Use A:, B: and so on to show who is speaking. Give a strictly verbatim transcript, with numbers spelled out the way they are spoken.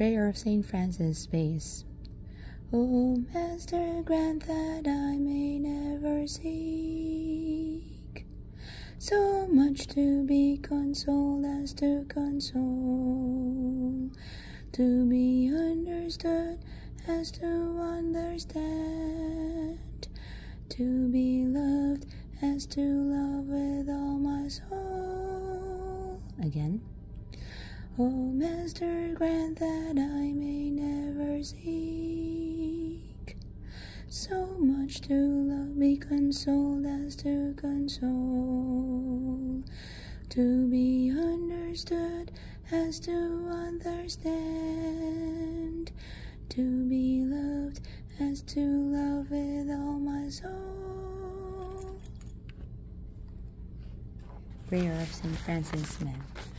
A: Prayer of Saint Francis, base. O Master, grant that I may never seek so much to be consoled as to console, to be understood as to understand, to be loved as to love with all my soul. Again. O Master, grant that I may never seek so much to love, be consoled as to console, to be understood as to understand, to be loved as to love with all my soul. Prayer of Saint Francis, man.